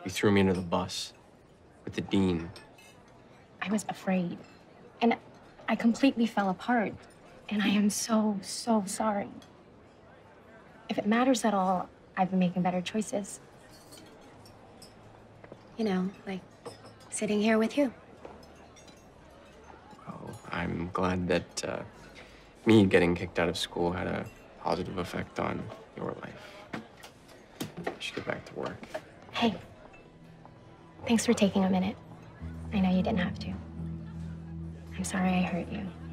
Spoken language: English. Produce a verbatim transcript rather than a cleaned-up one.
You threw me under the bus with the dean. I was afraid. And I completely fell apart. And I am so, so sorry. If it matters at all, I've been making better choices. You know, like sitting here with you. Well, I'm glad that uh, me getting kicked out of school had a positive effect on your life. I should get back to work. Hey, thanks for taking a minute. I know you didn't have to. I'm sorry I hurt you.